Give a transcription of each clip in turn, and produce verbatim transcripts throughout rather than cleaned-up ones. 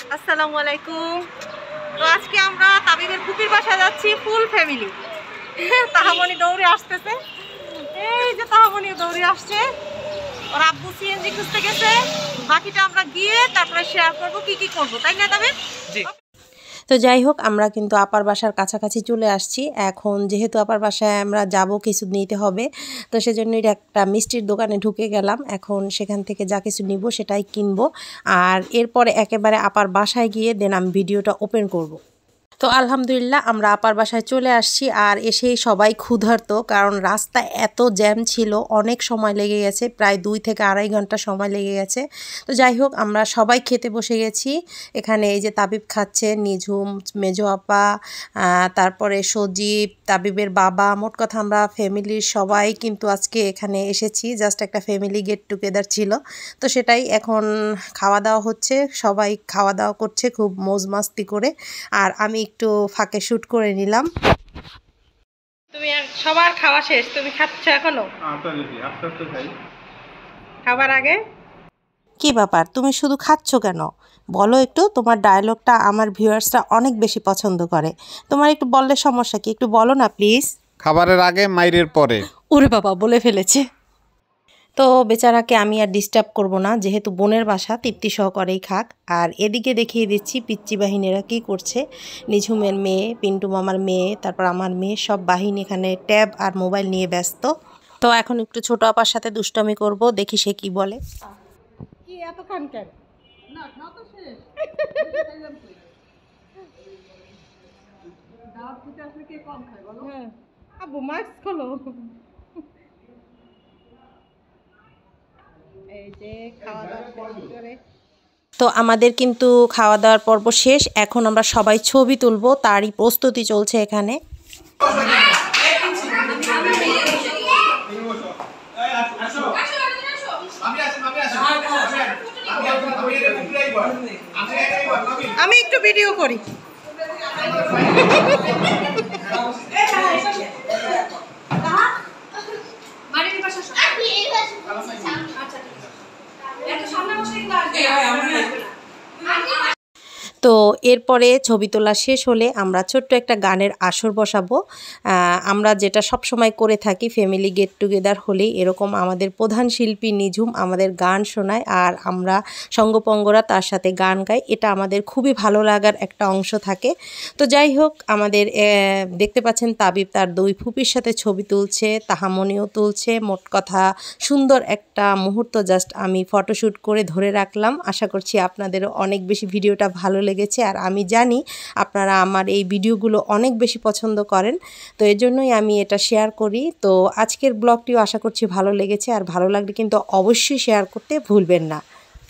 আসসালামু আলাইকুম। তো আজকে আমরা তাবিবের ফুপির বাসা যাচ্ছি ফুল ফ্যামিলি। তাহামনি দৌড়ে আসতেছে, এই যে তাহামনি দৌড়ে আসছে। ওর আব্বু সিএনজি খুঁজতে গেছে, বাকিটা আমরা গিয়ে তারপরে শেয়ার করবো কি কি করবো, তাই না তাবিব? জি। তো যাই হোক, আমরা কিন্তু আপার বাসার কাছাকাছি চলে আসছি। এখন যেহেতু আপার বাসায় আমরা যাব, কিছু নিতে হবে, তো সেজন্য একটা মিষ্টির দোকানে ঢুকে গেলাম। এখন সেখান থেকে যা কিছু নিব সেটাই কিনবো, আর এরপরে একেবারে আপার বাসায় গিয়ে দেন আমি ভিডিওটা ওপেন করব। তো আলহামদুলিল্লাহ আমরা আপার বাসায় চলে আসছি, আর এসেই সবাই ক্ষুধার্ত, কারণ রাস্তা এত জ্যাম ছিল, অনেক সময় লেগে গেছে, প্রায় দুই থেকে আড়াই ঘন্টা সময় লেগে গেছে। তো যাই হোক, আমরা সবাই খেতে বসে গেছি। এখানে এই যে তাবিব খাচ্ছে, নিঝুম, মেজো আপা, তারপরে সজীব, তাবিবের বাবা, মোট কথা আমরা ফ্যামিলির সবাই কিন্তু আজকে এখানে এসেছি। জাস্ট একটা ফ্যামিলি গেট টুগেদার ছিল, তো সেটাই এখন খাওয়া দাওয়া হচ্ছে। সবাই খাওয়া দাওয়া করছে খুব মৌজ মাস্তি করে, আর আমি একটু ফাঁকে শুট করে নিলাম। তুমি সবার খাওয়া শেষ, তুমি খাচ্ছ এখনো? খাবার আগে কি ব্যাপার, তুমি শুধু খাচ্ছ কেন? বলো একটু, তোমার ডায়লগটা আমার ভিউয়ার্সরা অনেক বেশি পছন্দ করে। তোমার একটু বললে সমস্যা কি? একটু বলো না প্লিজ। খাবারের আগে মাইরের পরে। ওরে বাবা, বলে ফেলেছে। তো বেচারাকে আমি আর ডিস্টার্ব করব না, যেহেতু বোনের বাসা, তৃপ্তি সহকারেই খাক। আর এদিকে দেখিয়ে দিচ্ছি পিচ্চি বাহিনীরা কী করছে। নিঝুমের মেয়ে, পিন্টু মামার মেয়ে, তারপর আমার মেয়ে, সব বাহিনী এখানে ট্যাব আর মোবাইল নিয়ে ব্যস্ত। তো এখন একটু ছোট আপার সাথে দুষ্টামি করব, দেখি সে কি বলে। কি এত খান কেন? না, খাওয়া তো শেষ। দাওয়াত দিতে আসলে কে কম খায় বলো? হ্যাঁ, আব্বু মাস্ক খোলো। এই যে খাওয়া দাওয়া করে তো আমাদের কিন্তু খাওয়া দাওয়ার পর্ব শেষ। এখন আমরা সবাই ছবি তুলব, তারই প্রস্তুতি চলছে এখানে। আমি একটু ভিডিও করি। তো এরপরে ছবি তোলা শেষ হলে আমরা ছোট্ট একটা গানের আসর বসাবো। আমরা যেটা সব সময় করে থাকি, ফ্যামিলি গেট টুগেদার হলেই এরকম আমাদের প্রধান শিল্পী নিঝুম আমাদের গান শোনায়, আর আমরা সঙ্গপঙ্গরা তার সাথে গান গাই। এটা আমাদের খুবই ভালো লাগার একটা অংশ থাকে। তো যাই হোক, আমাদের দেখতে পাচ্ছেন তাবিব তার দুই ফুপির সাথে ছবি তুলছে, তাহামনিও তুলছে। মোট কথা সুন্দর একটা মুহূর্ত জাস্ট আমি ফটোশ্যুট করে ধরে রাখলাম। আশা করছি আপনাদেরও অনেক বেশি ভিডিওটা ভালো লেগেছে, আর আমি জানি আপনারা আমার এই ভিডিওগুলো অনেক বেশি পছন্দ করেন, তো এর জন্যই আমি এটা শেয়ার করি। তো আজকের ব্লগটিও আশা করছি ভালো লেগেছে, আর ভালো লাগলে কিন্তু অবশ্যই শেয়ার করতে ভুলবেন না।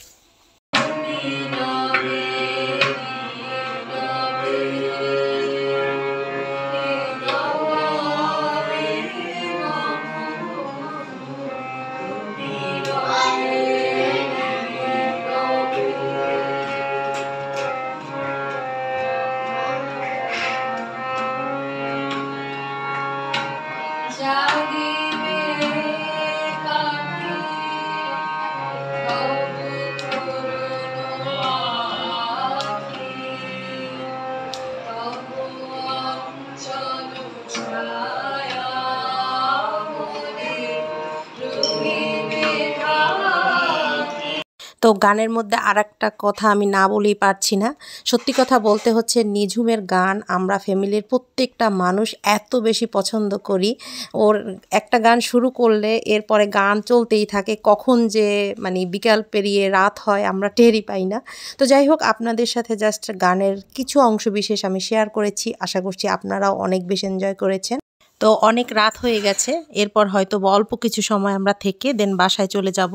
তো গানের মধ্যে আর একটা কথা আমি না বলেই পারছি না। সত্যি কথা বলতে হচ্ছে, নিঝুমের গান আমরা ফ্যামিলির প্রত্যেকটা মানুষ এত বেশি পছন্দ করি। ওর একটা গান শুরু করলে এরপরে গান চলতেই থাকে, কখন যে মানে বিকাল পেরিয়ে রাত হয় আমরা টেরই পাই না। তো যাই হোক, আপনাদের সাথে জাস্ট গানের কিছু অংশ বিশেষ আমি শেয়ার করেছি। আশা করছি আপনারাও অনেক বেশি এনজয় করেছেন। তো অনেক রাত হয়ে গেছে, এরপর হয়তো অল্প কিছু সময় আমরা থেকে দেন বাসায় চলে যাব।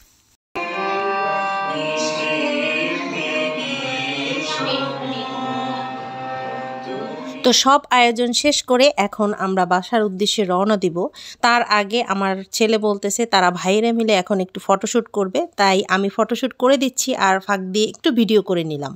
তো সব আয়োজন শেষ করে এখন আমরা বাসার উদ্দেশ্যে রওনা দিব। তার আগে আমার ছেলে বলতেছে তারা ভাইয়েরা মিলে এখন একটু ফটোশ্যুট করবে, তাই আমি ফটোশ্যুট করে দিচ্ছি আর ফাঁক দিয়ে একটু ভিডিও করে নিলাম।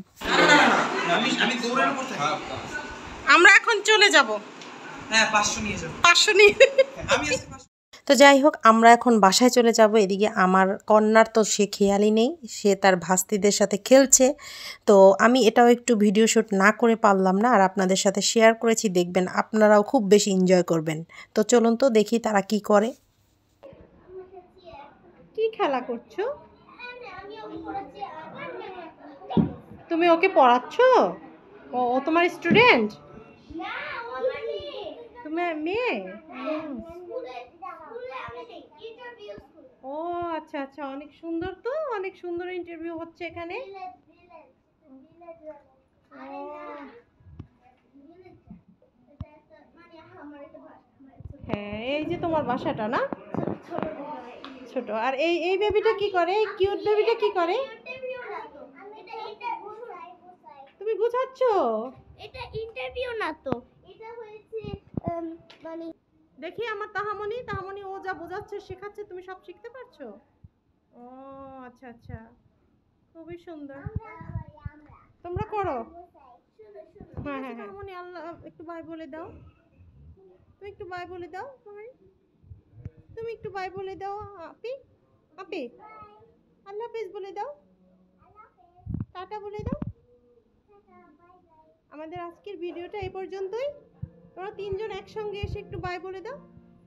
আমরা এখন চলে যাব। হ্যাঁ, পাঁচশো নিয়ে যাব। পাঁচশো নিয়ে তো যাই হোক আমরা এখন বাসায় চলে যাব। এদিকে আমার কন্যার তো সে খেয়ালই নেই, সে তার ভাস্তিদের সাথে খেলছে। তো আমি এটাও একটু ভিডিও শ্যুট না করে পারলাম না, আর আপনাদের সাথে শেয়ার করেছি, দেখবেন আপনারাও খুব বেশি এনজয় করবেন। তো চলুন তো দেখি তারা কি করে। কি খেলা করছো? তুমি ওকে পড়াচ্ছ? ও ও তোমার স্টুডেন্ট? তোমার মেয়ে? ও আচ্ছা আচ্ছা, অনেক সুন্দর, তো অনেক সুন্দর ইন্টারভিউ হচ্ছে এখানে। হ্যাঁ, এই যে তোমার বাসাটা না? ছোট। আর এই এই বেবিটা কি করে? এই কিউট বেবিটা কি করে? তুমি গুছাচ্ছ? এটা ইন্টারভিউ না তো, এটা হয়েছে উম, মানে দেখি আমার তাহামনি, তাহামনি ও যা বোঝাচ্ছে শেখাচ্ছে, তুমি সব শিখতে পারছো? ও আচ্ছা আচ্ছা, খুবই সুন্দর। তোমরা করো। হ্যাঁ হ্যাঁ হ্যাঁ, তাহামনি আল্লাহ একটু বাই বলে দাও। তুমি একটু বাই বলে দাও। তুমি তুমি একটু বাই বলে দাও। আপি আপি আল্লাহ হাফেজ বলে দাও, টাটা বলে দাও। আমাদের আজকের ভিডিওটা এই পর্যন্তই। তোমরা তিনজন একসঙ্গে এসে একটু বাই বলে দাও।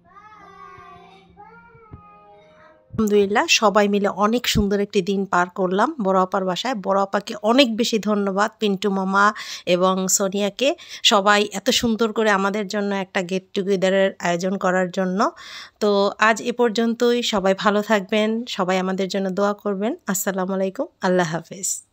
আলহামদুলিল্লাহ সবাই মিলে অনেক সুন্দর একটি দিন পার করলাম বড় আপার বাসায়। বড় আপাকে অনেক বেশি ধন্যবাদ, পিন্টু মামা এবং সোনিয়াকে, সবাই এত সুন্দর করে আমাদের জন্য একটা গেট টুগেদারের আয়োজন করার জন্য। তো আজ এ পর্যন্তই, সবাই ভালো থাকবেন, সবাই আমাদের জন্য দোয়া করবেন। আসসালামু আলাইকুম, আল্লাহ হাফেজ।